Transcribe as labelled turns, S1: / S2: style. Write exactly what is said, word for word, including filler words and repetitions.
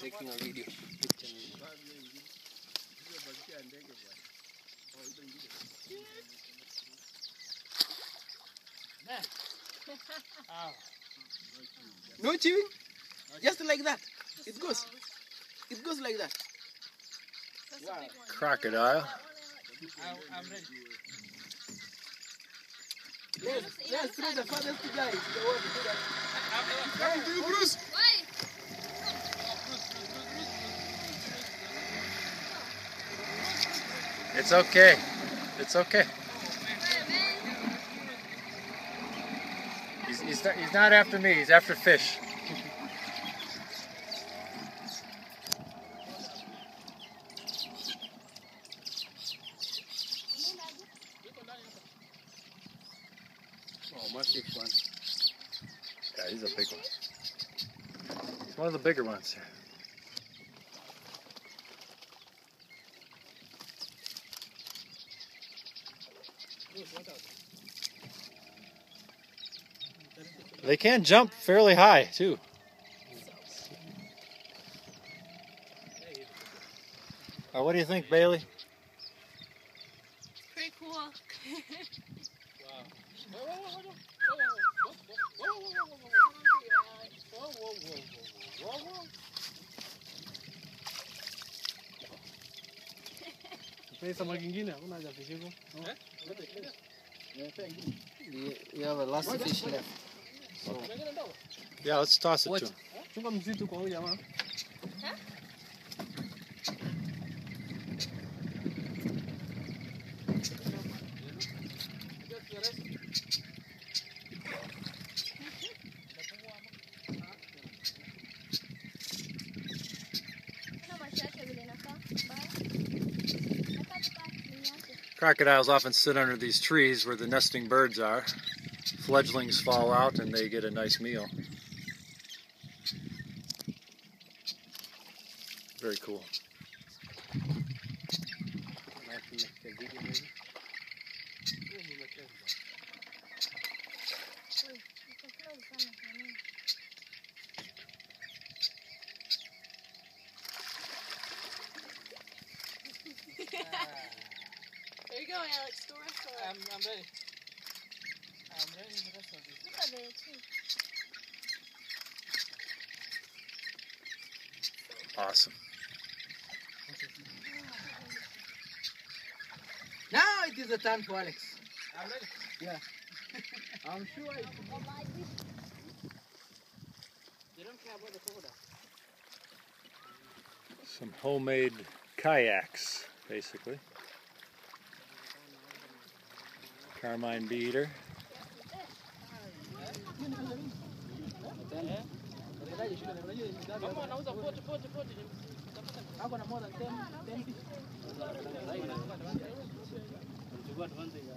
S1: taking a video. No chewing? Just like that. It goes. It goes like that.
S2: Wow.
S3: Crocodile.
S1: I'm ready.
S2: Yes, yes, through the farthest guy. The one who does.
S1: Come to you, Bruce.
S3: It's okay. It's okay. He's, he's, not, he's not after me. He's after fish.
S1: Oh, my six one.
S3: Yeah, he's a big one. He's one of the bigger ones. They can jump fairly high too. Oh, what do you think, Bailey?
S4: Pretty cool.
S1: You have a last fish left. So.
S3: Yeah, let's toss it
S1: What?
S3: to him. Crocodiles often sit under these trees where the nesting birds are. Fledglings fall out and they get a nice meal. Very cool.
S4: There you go, Alex. Go rest of it.
S1: I'm, I'm ready. I'm ready for the rest of this.
S4: Look at it, too.
S3: Awesome.
S2: Now it is the turn for Alex.
S1: I'm ready.
S2: Yeah. I'm sure it
S1: They don't care about the crocodile.
S3: Some homemade kayaks, basically. Carmine beater.
S1: Mama anauza pote pote pote. Hapo na more than ten, ten fish. Chukua advantage.